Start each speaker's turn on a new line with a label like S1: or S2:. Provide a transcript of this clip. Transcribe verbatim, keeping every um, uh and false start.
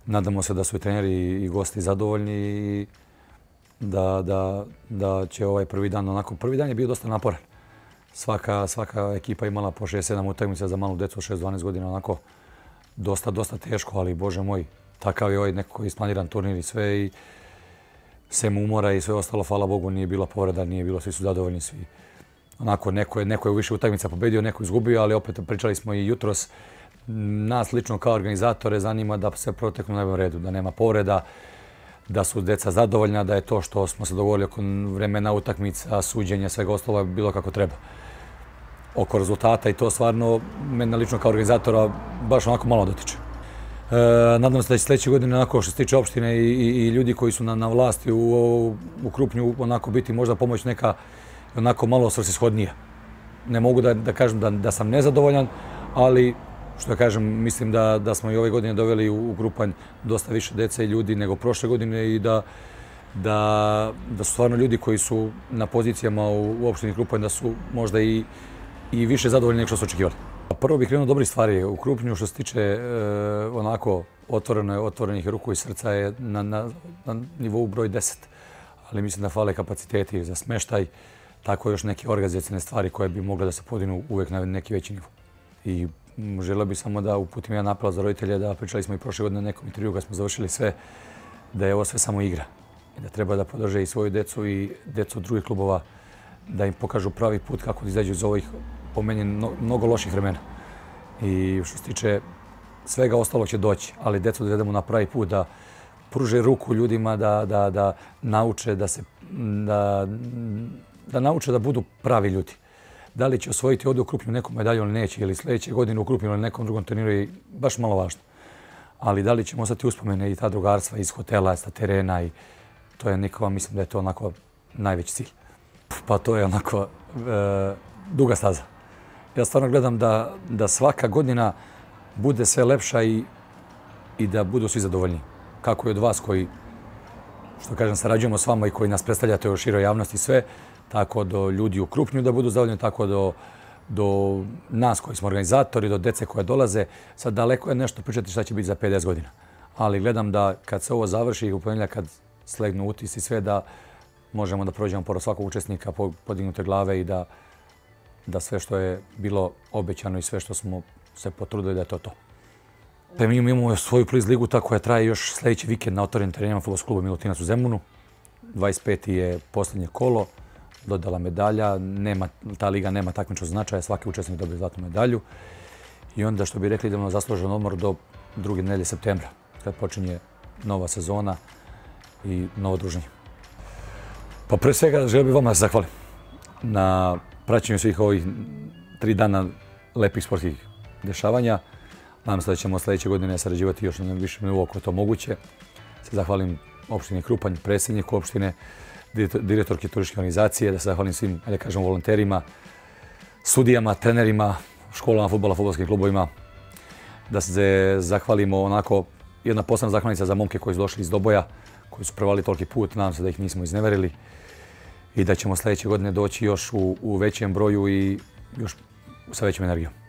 S1: nadamo se da su i treneri i gosti zadovoljni i da, da, da će ovaj prvi dan onako... Prvi dan je bio dosta naporan. Svaka, svaka ekipa imala po šest sedam utakmica za malu decu od šest dvanaest godina, onako dosta, dosta teško, ali bože moj, takav je ovaj nekako isplaniran turnir i sve i sem umora i sve ostalo, hvala Bogu, nije bilo povreda, nije bilo, svi su zadovoljni, svi. Onako, neko je, neko je u više utakmica pobedio, neko izgubio, ali opet pričali smo i jutros, nas lično kao organizatore zanima da se proteknu na najboljem redu, da nema povreda, da su deca zadovoljna, da je to što smo se dogovorili oko vremena utakmica, suđenja, svega ostalo bilo kako treba. Oko rezultata i to stvarno mene lično kao organizatora baš onako malo dotiče. E, nadam se da će sljedeće godine, onako što se tiče opštine i, i, i ljudi koji su na, na vlasti u, u Krupnju, onako biti možda pomoć neka onako malo svrsishodnija. Ne mogu da, da kažem da, da sam nezadovoljan, ali što ja kažem, mislim da, da smo i ove godine doveli u, u Krupanj dosta više dece i ljudi nego prošle godine i da, da, da su stvarno ljudi koji su na pozicijama u, u opštini Krupanj da su možda i, i više zadovoljni nego što su očekivali. Prvo bih krenuo dobrih stvari u Krupnju što se tiče e, onako otvoreno, otvorenih ruku i srca je na, na, na nivou broj deset. Ali mislim da fale kapaciteti za smeštaj, tako još neke organizacijne stvari koje bi mogle da se podinu uvek na neki veći nivo. I želeo bih samo da uputim jedan apel za roditelje, da pričali smo i prošle godine na nekom intervju kad smo završili sve, da je ovo sve samo igra. I da treba da podrže i svoju decu i decu drugih klubova, da im pokažu pravi put kako da izađu iz ovih, po meni, mnogo loših vremena. I što se tiče svega ostalog će doći, ali decu da idemo na pravi put, da pruže ruku ljudima, da, da, da nauče da se, da, da nauče da budu pravi ljudi. Da li će osvojiti ovdje u Krupnju neku medalju ili neće, ili sljedeće godine u Krupnju ili nekom drugom turniru je baš malo važno. Ali da li ćemo ostati uspomene i ta drugarstva iz hotela, sa terena i to je nekako, mislim da je to onako najveći cilj. Pa to je onako e, duga staza. Ja stvarno gledam da, da svaka godina bude sve lepša i, i da budu svi zadovoljni. Kako i od vas koji, što kažem, sarađujemo s vama i koji nas predstavljate u široj javnosti i sve, tako do ljudi u Krupnju da budu zadovoljni, tako do, do nas koji smo organizatori, do dece koje dolaze. Sad daleko je nešto pričati šta će biti za pedeset godina. Ali gledam da kad se ovo završi u ponedjeljak, kad slegnu utisci sve, da možemo da prođemo pored svakog učesnika podignute glave i da, da sve što je bilo obećano i sve što smo se potrudili da je to to. Mi imamo svoju pliz ligu tako koja traje još sljedeći vikend na otvorenim terenima fudbalskog kluba Milutinac u Zemunu. dvadeset peti je posljednje kolo, dodala medalja, nema, ta liga nema takmičnog značaja, svaki učesnik dobije zlatnu medalju. I onda što bi rekli idemo na zaslužen odmor do druge nedelje septembra, kad počinje nova sezona i novo druženje. Pa pre svega želio bih vama da se zahvalim na praćenju svih ovih tri dana lepih sportskih dešavanja. Nadam se da ćemo sljedeće godine sarađivati još na višem nivou ako je to moguće. Se zahvalim opštini Krupanj, predsjedniku opštine, direktorki turističke organizacije, da se zahvalim svim, ajde kažem, volonterima, sudijama, trenerima, školama fudbala, fudbalskim klubovima, da se zahvalimo onako, jedna posebna zahvalnica za momke koji su došli iz Doboja, koji su prevali toliki put, nadam se da ih nismo izneverili i da ćemo sljedeće godine doći još u, u većem broju i još sa većom energijom.